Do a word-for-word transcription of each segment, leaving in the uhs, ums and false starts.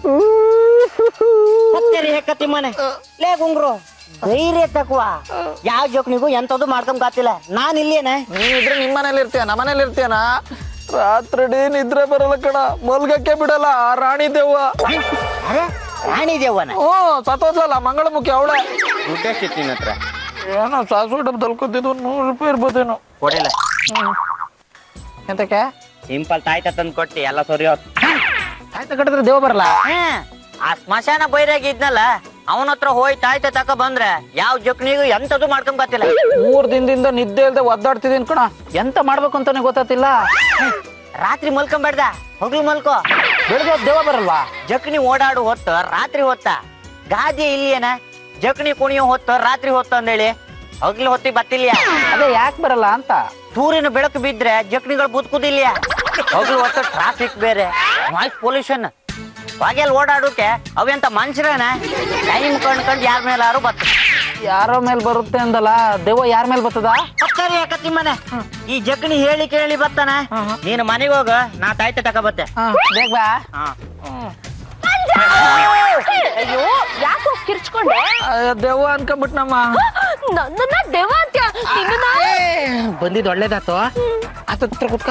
ಹತ್ತೇರಿ ಹೆಕ್ಕತ್ತಿ ಮನೆ ಲೇ ಗುಂಗ್ರು ಧೈರ್ಯ ತಕುವ ಯಾವ ಜೋಕ್ನಿಗೂ ಎಂತದ್ದು ಮಾಡ್ಕೊಂಡ್ ಗೊತ್ತಿಲ್ಲ ನಾನ್ ಇಲ್ಲೇನ ನೀನಿದ್ರೆ ನಿಮ್ಮ ಮನೇಲಿ ಇರ್ತೀಯ ನಮ್ಮ ಮನೇಲಿ ಇರ್ತೀಯನಾ ರಾತ್ರಿ ನಿದ್ರೆ ಬರಲ್ಲ ಕಣ ಮಲ್ಗಕ್ಕೆ ಬಿಡಲ್ಲ ಆ ರಾಣಿ ದೇವ್ವ ಅರೆ ರಾಣಿ ದೇವ್ವನ ಹ್ಞೂ ಸತ್ತೋದ್ಲಲ್ಲ ಮಂಗಳಮುಖಿ ಅವಳೆ ದುಡ್ಡು ಎಷ್ಟಿತ್ತು ನಿನ್ನ ಹತ್ರ ಏನೋ ಸಾಸು ಡಬ್ಬ ತಲ್ಕೊತಿದ್ದು ನೂರು ರೂಪಾಯಿ ಇರ್ಬೋದೇನೋ ಕೊಡಿಲ್ಲ ಎಂತಕ್ಕೆ ಸಿಂಪಲ್ ತಾಯ್ತ ತಂದ್ ಕೊಟ್ಟಿ ಎಲ್ಲ ಸರಿ ಹೋತ್ ಆಯ್ತಾ ಕಟ್ಟಿದ್ರೆ ದೇವ ಬರಲ್ಲ ಆ ಸ್ಮಶಾನ ಬೈರಾಗ ಇದ್ನಲ್ಲ ಅವನ ಹತ್ರ ಹೋಯ್ ತಾಯ್ತ ತಕ ಬಂದ್ರೆ ಯಾವ ಜಕ್ನಿಗೂ ಎಂತದ್ದು ಮಾಡ್ಕೊಂಡ್ ಗೊತ್ತಿಲ್ಲ ಮೂರ್ ದಿನದಿಂದ ನಿದ್ದೆ ಇಲ್ದೆ ಒದ್ದಾಡ್ತಿದೀನಿ ಕಣ ಎಂತ ಮಾಡ್ಬೇಕು ಅಂತಾನೆ ಗೊತ್ತಾತಿಲ್ಲ ರಾತ್ರಿ ಮಲ್ಕೊಂಬೇಡ್ದ ಹೋಗ್ಲಿ ಮಲ್ಕೋ ಬೆಳಗ್ಗೆ ದೇವ ಬರಲ್ವಾ ಜಕ್ನಿ ಓಡಾಡು ಹೊತ್ತ ರಾತ್ರಿ ಹೊತ್ತ ಗಾದಿ ಇಲ್ಲೇನ ಜಕ್ನಿ ಕುಣಿಯೋ ಹೊತ್ತ ರಾತ್ರಿ ಹೊತ್ತ ಅಂದೇಳಿ ಹೋಗ್ಲಿ ಹೊತ್ತಿ ಬತ್ತಿಲ್ಯ ಅದೇ ಯಾಕೆ ಬರಲ್ಲ ಅಂತ ಸೂರ್ಯನ ಬೆಳಕು ಬಿದ್ರೆ ಜಕ್ನಿಗಳು ಬದುಕುದಿಲ್ಲ ಹೋಗ್ಲಿ ಹೊತ್ತ ಟ್ರಾಫಿಕ್ ಬೇರೆ ನಾಯ್ಸ್ ಪೊಲ್ಯೂಷನ್ ಹೊಗೆಲ್ ಓಡಾಡೋಕೆ ಅವೆಂತ ಮನುಷ್ಯರೇನ ಟೈಮ್ ಕಂಡ್ಕೊಂಡ್ ಯಾರ ಮೇಲಾರು ಬತ್ತ ಯಾರೋ ಮೇಲ್ ಬರುತ್ತೆ ಅಂದಲ್ಲ ದೇವ ಯಾರ ಮೇಲ್ ಬರ್ತದ ಸರಿ ಯಾಕತ್ತಿ ಮನೆ ಈ ಜಕ್ನಿ ಹೇಳಿ ಕೇಳಿ ಬತ್ತಾನ ನೀನು ಮನೆಗೆ ಹೋಗ ನಾ ತಾಯ್ತ ತಕ ಬತ್ತೆ ಬೇಗ ಬಾ ಅಯ್ಯೋ ಯಾಕೋ ಕಿರ್ಚ್ಕೊಂಡೆ ದೆವ್ವ ಅನ್ಕೊಂಬಿಟ್ನಮ್ಮ ನನ್ನ ದೆವ್ವ ಅಂತ ಬಂದಿದ್ ಒಳ್ಳೇದಾತು ಹತ್ರ ಕುತ್ಕ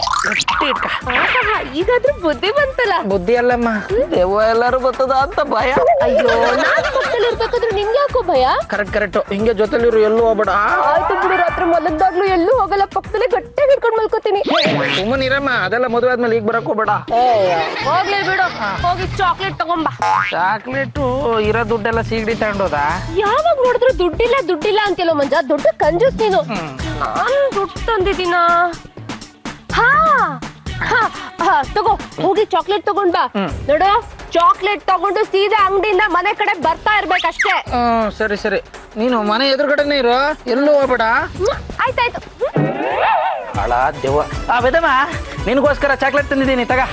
ಈಗಾದ್ರೂ ಬುದ್ಧಿ ಬಂತಲ್ಲ ಬುದ್ಧಿ ಅಲ್ಲಮ್ಮ ದೆವ್ವ ಎಲ್ಲಾರು ಬರ್ತದ ಅಂತ ಭಯ ಅಯ್ಯೋ ನಾನು ಪಕ್ಕದಲ್ಲಿ ಇರ್ಬೇಕಾದ್ರೆ ನಿಂಗೆ ಯಾಕೋ ಭಯ ಕರೆಕ್ಟ್ ಕರೆಕ್ಟ್ ಹಿಂಗೆ ಜೊತೆಲಿರು ಎಲ್ಲೂ ಹೋಗ್ಬೇಡ ಆಯ್ತು ಬಿಡು ರಾತ್ರಿ ಮಲಗ್ದಾಗ್ಲೂ ಎಲ್ಲೂ ಹೋಗಲ್ಲ ಪಕ್ಕದಲ್ಲಿ ಗಟ್ಟಿಯಾಗಿ ಹಿಡ್ಕೊಂಡ್ ಮಲ್ಕೋತೀನಿ ಸುಮ್ಮನೆ ಇರಮ್ಮ ಅದೆಲ್ಲ ಮದುವೆ ಆದ್ಮೇಲೆ ಈಗ ಬರಕ್ ಹೋಗ್ಬೇಡ ಹೋಗ್ಲಿ ಬಿಡು ಹೋಗಿ ಚಾಕ್ಲೇಟ್ ತಗೊಂಬ ಚಾಕ್ಲೇಟು ಇರೋ ದುಡ್ಡೆಲ್ಲ ಸೀಗಡಿ ತಗೊಂಡೋದ ಯಾವಾಗ ನೋಡಿದ್ರು ದುಡ್ಡಿಲ್ಲ ದುಡ್ಡಿಲ್ಲ ಅಂತಿಲ್ಲ ಮಂಜ ದೊಡ್ಡ ಕಂಜೂಸ್ ನೀನು ನಾನು ದುಡ್ಡು ತಂದಿದ್ದೀನ ಹಾ ಹಾ ತಗೋ ಹೋಗಿ ಚಾಕ್ಲೇಟ್ ತಗೊಂಡ್ ಬಾ ನೋಡು ಚಾಕ್ಲೇಟ್ ತಗೊಂಡು ಸೀದಾ ಅಂಗಡಿಯಿಂದ ಮನೆ ಕಡೆ ಬರ್ತಾ ಇರ್ಬೇಕಷ್ಟೇ ಹ್ಮ್ ಸರಿ ಸರಿ ನೀನು ಮನೆ ಎದುರುಗಡೆನೆ ಇರು ಎಲ್ಲೂ ಹೋಗ್ಬೇಡ ಆಯ್ತಾಯ್ತು ಅಳ ದೆವ್ವ ಆ ಬೆದಮ್ಮ ನಿನಗೋಸ್ಕರ ಚಾಕ್ಲೇಟ್ ತಂದಿದ್ದೀನಿ ತಗ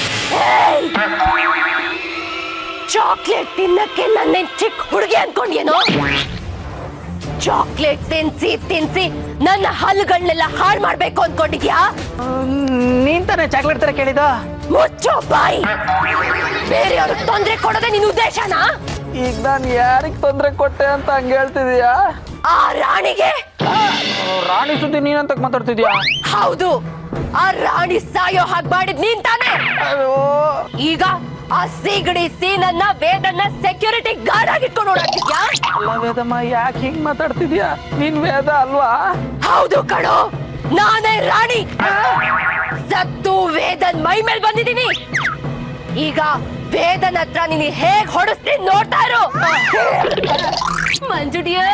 ಚಾಕ್ಲೇಟ್ ತಿನ್ನಕ್ಕೆ ನನ್ನ ಚಿಕ್ಕ ಹುಡುಗಿ ಅನ್ಕೊಂಡೇನೋ ಚಾಕ್ಲೇಟ್ ತಿನ್ಸಿ ತಿನ್ಸಿ ನನ್ನ ಹಲ್ಲುಗಳನ್ನೆಲ್ಲ ಹಾಳು ಮಾಡ್ಬೇಕು ಅನ್ಕೊಂಡಿದ್ಯಾ ನೀನ್ ತಾನೆ ಚಾಕ್ಲೇಟ್ ತರ ಕೇಳಿದ ಮುಚ್ಚೋ ಬಾಯಿ ಬೇರೆಯವ್ರಿಗೆ ತೊಂದ್ರೆ ಕೊಡೋದೇ ನಿನ್ ಉದ್ದೇಶನಾ ಈಗ ನಾನ್ ಯಾರಿಗ್ ತೊಂದ್ರೆ ಕೊಟ್ಟೆ ಅಂತ ಹಂಗ ಹೇಳ್ತಿದೀಯಾ ಆ ರಾಣಿಗೆ ರಾಣಿ ಸುದ್ದಿ ನೀನಂತ ಮಾತಾಡ್ತಿದ್ಯಾ ಹೌದು ಆ ರಾಣಿ ಸಾಯೋ ಹಾಗೆ ಮಾಡಿದ್ ನೀನ್ ತಾನೆ ಈಗ ಆ ಸೀಗಡಿ ಸೀನನ್ನ ವೇದನ್ನ ಸೆಕ್ಯೂರಿಟಿ ಗಾರ್ಡ್ ಆಗಿ ಇಟ್ಕೊಂಡು ಓಡಾಡ್ತಿದ್ಯಾ ಅಲ್ಲ ವೇದಮ್ಮ ಯಾಕೆ ಹಿಂಗ್ ಮಾತಾಡ್ತಿದ್ಯಾ ನೀನ್ ವೇದ ಅಲ್ವಾ ಹೌದು ಕಣೋ ನಾನೇ ರಾಣಿ ಸತ್ತು ವೇದನ್ ಮೈ ಮೇಲೆ ಬಂದಿದ್ದೀನಿ ಈಗ ವೇದನ್ ಹತ್ರ ನೀನು ಹೇಗ್ ಹೊಡಿಸ್ತೀನಿ ನೋಡ್ತಾ ಇರು ಮಂಜುಡಿಯ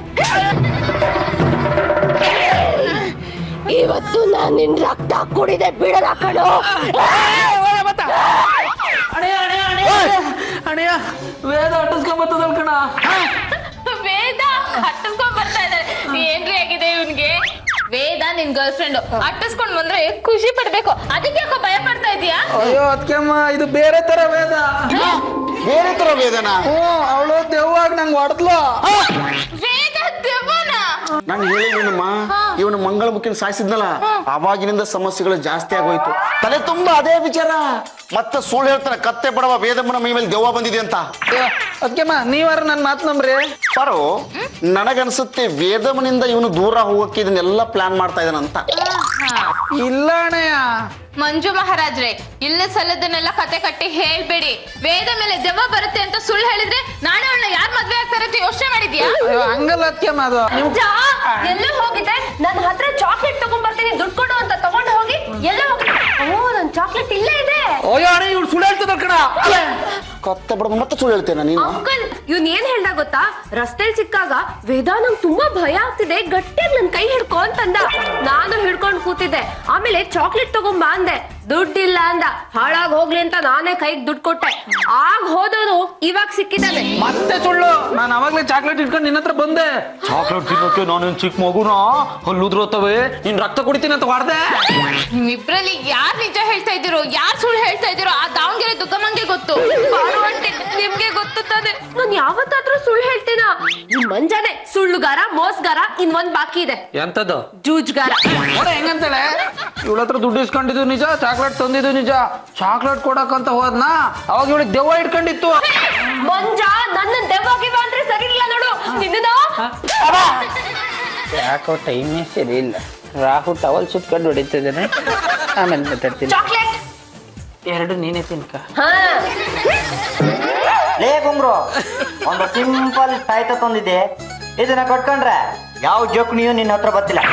ಇವತ್ತು ನಾನು ನಿನ್ ರಕ್ತ ಕುಡಿದೆ ಬಿಡಲ್ಲ ಕಣೋ ಅಣಯ್ಯ ವೇದ ಅಟ್ಟಿಸ್ಕೊಂಡ್ ಬರ್ತದಲ್ ಕಣ ವೇದ ಅಟ್ಟಿಸ್ಕೊಂಡ್ ಬರ್ತಾ ಇದ್ದಾರೆ ಏನ್ರಿ ಆಗಿದೆ ಇವನ್ಗೆ ವೇದ ನಿನ್ ಗರ್ಲ್ ಫ್ರೆಂಡ್ ಅಟ್ಟಿಸ್ಕೊಂಡ್ ಬಂದ್ರೆ ಖುಷಿ ಪಡ್ಬೇಕು ಅದಕ್ಕೆ ಯಾಕೋ ಭಯ ಪಡ್ತಾ ಇದೀಯಾ ಅಯ್ಯೋ ಅದ್ಕೆಮ್ಮ ಇದು ಬೇರೆ ತರ ವೇದ ಬೇರೆ ತರ ವೇದನಾ ಹ್ಮ್ ಅವಳು ದೆವ್ವಾಗ ನಂಗೆ ಹೊಡೆದ್ಲು ವೇದ ದೆವ್ವನ ನಾನು ಹೇಳಿನಮ್ಮ ಇವನು ಮಂಗಳಮುಖಿನ ಸಾಯಿಸಿದ್ನಲ್ಲ ಅವಾಗಿನಿಂದ ಸಮಸ್ಯೆಗಳು ಜಾಸ್ತಿ ಆಗೋಯ್ತು ತಲೆ ತುಂಬಾ ಅದೇ ವಿಚಾರ ಮತ್ತೆ ಸುಳ್ಳು ಹೇಳ್ತಾನೆ ಕತ್ತೆ ಬಡವ ವೇದಮ್ಮನ ಮೈ ಮೇಲೆ ದೆವ್ವ ಬಂದಿದೆ ಅಂತ ಅದ್ಕೆಮ್ಮ ನೀವಾರ ನನ್ ಮಾತು ನಂಬ್ರಿ ಪರೋ ನನಗನ್ಸುತ್ತೆ ವೇದಮ್ಮನಿಂದ ಇವನು ದೂರ ಹೋಗಕ್ಕೆ ಇದನ್ನೆಲ್ಲ ಪ್ಲಾನ್ ಮಾಡ್ತಾ ಇದ್ದಾನಂತ ಇಲ್ಲ ಅಣ್ಣಯ್ಯ ಮಂಜು ಮಹಾರಾಜ್ರೆ ಇಲ್ಲ ಸಲ್ಲದನ್ನೆಲ್ಲ ಕತೆ ಕಟ್ಟಿ ಹೇಳ್ಬೇಡಿ ವೇದ ಮೇಲೆ ದೆವ್ವ ಬರುತ್ತೆ ಅಂತ ಸುಳ್ಳು ಹೇಳಿದ್ರೆ ನಾಳೆ ಅವಳನ್ನ ಯಾರ್ ಮದ್ವೆ ಆಗ್ತಾರೆ ಅಂತ ಯೋಚನೆ ಮಾಡಿದ್ಯಾ ಹಂಗಲ್ಲ ಅದ್ಕೆಮ್ಮ ಅದು ಎಲ್ಲ ಹೋಗಿದ್ದೆ ನನ್ನ ಹತ್ರ ಚಾಕ್ಲೇಟ್ ತಗೊಂಡ್ ಬರ್ತೀನಿ ದುಡ್ಡು ಕೊಡು ಅಂತ ತಗೊಂಡು ಹೋಗಿ ಎಲ್ಲ ಹೋಗಿ ಓ ನನ್ ಚಾಕ್ಲೇಟ್ ಇಲ್ಲೇ ಇದೆ ಅಯ್ಯೋ ಅಣ್ಣ ಇವ್ರು ಸುಳ್ಳು ಹೇಳ್ತದ ಕಣ ಕತ್ತೆ ಬಡವ ಮತ್ತೆ ಸುಳ್ಳು ಹೇಳ್ತೇನೆ ನೀನು ಅಂಕಲ್ ಇವ್ನ್ ಏನ್ ಹೇಳ್ದ ಗೊತ್ತಾ ರಸ್ತೆಲ್ ಸಿಕ್ಕಾಗ ವೇದ ನಂಗ್ ತುಂಬಾ ಭಯ ಆಗ್ತಿದೆ ಗಟ್ಟಿಯಾಗಿ ನನ್ ಕೈ ಹಿಡ್ಕೊ ಅಂತಂದ ನಾನು ಹಿಡ್ಕೊಂಡ್ ಕೂತಿದ್ದೆ ಆಮೇಲೆ ಚಾಕ್ಲೇಟ್ ತಗೊಂಬ ಅಂದೆ ದುಡ್ಡಿಲ್ಲ ಅಂದ ಹಾಳಾಗ್ ಹೋಗ್ಲಿ ಅಂತ ನಾನೇ ಕೈಗೆ ದುಡ್ಡು ಕೊಟ್ಟೆ ಆಗ ಹೋದವನು ಇವಾಗ ಸಿಕ್ಕಿದ್ದಾನೆ ಮತ್ತೆ ಸುಳ್ಳು ನಾನು ಅವಾಗ್ಲೇ ಚಾಕ್ಲೇಟ್ ಇಟ್ಕೊಂಡು ನಿನ್ನ ಹತ್ರ ಬಂದೆ ಚಾಕ್ಲೇಟ್ ತಿನ್ನೋಕೆ ನಾನೇನ್ ಚಿಕ್ಕ ಮಗುನ ಹಲ್ಲುದ್ರೋತವೆ ನೀನ್ ರಕ್ತ ಕುಡಿತೀನಿ ಅಂತ ಹೊಡ್ದೆ ನಿಮ್ಮಿಬ್ರಲ್ಲಿ ಯಾರ್ ನಿಜ ಹೇಳ್ತಾ ಇದ್ದೀರೋ ಯಾರ್ ಸುಳ್ಳು ಹೇಳ್ತಾ ಇದ್ದೀರೋ ಆ ದಾವಣಗೆರೆ ದುಗ್ಗಮ್ಮಂಗೆ ಗೊತ್ತು ನಿಮ್ಗೆ ಗೊತ್ತು ತಾನೆ ನಾನ್ ಯಾವತ್ತಾದ್ರೂ ಸುಳ್ಳು ಹೇಳ್ತೀನ ನಿಮ್ ಮಂಜಾನೆ ಸುಳ್ಳುಗಾರ ಮೋಸ್ಗಾರ ಇನ್ ಒಂದ್ ಬಾಕಿ ಇದೆ ಎಂತದ್ದು ಜೂಜ್ಗಾರ. ನೋಡ ಹೆಂಗಂತಾಳೆ ಇವಳ ಹತ್ರ ದುಡ್ಡು ಇಸ್ಕೊಂಡಿದ್ದು ನಿಜ, ಚಾಕ್ಲೇಟ್ ತಂದಿದ್ದು ನಿಜ. ಚಾಕ್ಲೇಟ್ ಕೊಡಕಂತ ಹೋದ್ನಾ ಅವಾಗ ಇವಳಿಗೆ ದೆವ್ವ ಇಟ್ಕೊಂಡಿತ್ತು. ಮಂಜ ನನ್ನ ದೆವ್ವಾಗಿವ ಅಂದ್ರೆ ಸರಿ ಇಲ್ಲ ನೋಡು ನಿನ್ನ. ಯಾಕೋ ಟೈಮೇ ಸರಿ ಇಲ್ಲ. ರಾಹು ಟವಲ್ ಸುತ್ಕೊಂಡು ಹೊಡಿತಿದ್ದೇನೆ. ಆಮೇಲೆ ಮಾತಾಡ್ತೀನಿ. ಚಾಕ್ಲೇಟ್ ಎರಡು ನೀನೇ ತಿನ್ಕ. ಲೇ ಗುಮ್ರು, ಒಂದು ಸಿಂಪಲ್ ತಾಯ್ತ ತಂದಿದ್ದೆ, ಇದನ್ನ ಕಟ್ಕೊಂಡ್ರೆ ಯಾವ ಜೋಕ್ನಿಯೂ ನಿನ್ನ ಹತ್ರ ಬರ್ತಿಲ್ಲ.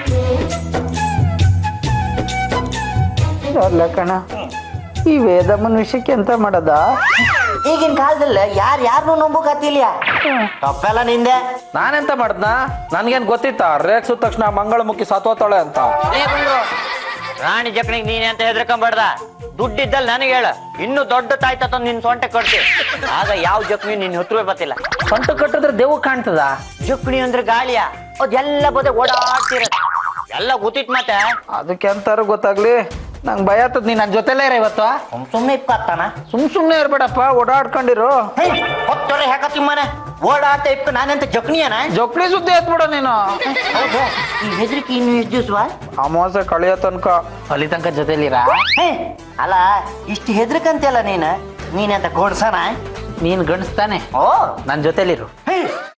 ಅಲ್ಲ ಕಣ, ಈ ವೇದಮ್ಮನ ವಿಷಯಕ್ಕೆ ಎಂತ ಮಾಡದ? ಈಗಿನ ಕಾಲದಲ್ಲಿ ಯಾರು ಯಾರನ್ನೂ ನಂಬುಕತ್ತಿಲ್ಲ. ತಪ್ಪೆಲ್ಲ ನಿಂದೆ. ನಾನೆಂತ ಮಾಡ್ದನ? ನನ್ಗೇನ್ ಗೊತ್ತಿತ್ತ ರೇಗ್ಸಿದ ತಕ್ಷಣ ಮಂಗಳಮುಖಿ ಸತ್ವತಾಳೆ ಅಂತ? ರಾಣಿ ಜಕ್ಣಿಗೆ ನೀನೆ ಅಂತ ಹೆದರ್ಕೊಂಬಾರ್ದ. ದುಡ್ಡಿದ್ದಲ್ಲಿ ನನಗೆ ಹೇಳ, ಇನ್ನು ದೊಡ್ಡ ತಾಯ್ತ ತಂದು ನಿನ್ ಸೊಂಟೆ ಕಟ್ತಿ. ಆಗ ಯಾವ ಜಕ್ಣಿ ನಿನ್ ಹತ್ರವೇ ಬರ್ತಿಲ್ಲ. ಸೊಂಟ ಕಟ್ಟಿದ್ರೆ ದೇವ್ ಕಾಣ್ತದ? ಜಕ್ಣಿ ಅಂದ್ರೆ ಗಾಳಿಯ, ಅದೆಲ್ಲ ಬದೇ ಓಡಾಡ್ತಿರತ್ತೆ. ಎಲ್ಲ ಗೊತ್ತಿತ್ ಮತ್ತೆ. ಅದಕ್ಕೆ ಅಂತಾರು ಗೊತ್ತಾಗ್ಲಿ, ನಂಗೆ ಭಯ ಆತದ. ನೀ ನನ್ನ ಜೊತೆಲೇ ಇರ ಇವತ್ತು. ಸುಮ್ ಸುಮ್ನೆ ಇಪ್ಪಾತ್ತಾನ. ಸುಮ್ ಸುಮ್ನೆ ಇರ್ಬೇಡಪ್ಪ, ಓಡಾಡ್ಕೊಂಡಿರು. ಹೊತ್ತೊರೆ ಹಾಕತ್ತಿಮ್ಮನೆ ಓಡಾಡ್ತಾ ಇಪ್ಪ. ನಾನೆಂತ ಜಕ್ಣಿಯನ? ಜೊಕ್ಳಿ ಸುದ್ದಿ ಎತ್ಬಿಡ ನೀನು. ಹೌದು, ಈ ಹೆದರಿಕೆ ಇನ್ನು ಎಷ್ಟು ದಿವ್ಸ? ಅಮಾವಾಸ್ಯೆ ಕಳಿಯೋ ತನಕ ಅಲ್ಲಿ ತನಕ ಜೊತೆಲಿರ. ಅಲ್ಲ, ಇಷ್ಟು ಹೆದರ್ಕಂತಿಯಲ್ಲ ನೀನು. ನೀನೆಂತ ಗೋಡ್ಸನ? ನೀನ್ ಗಂಡಸ್ತಾನೆ, ಓ ನನ್ನ ಜೊತೆಲಿರು. ಹೇ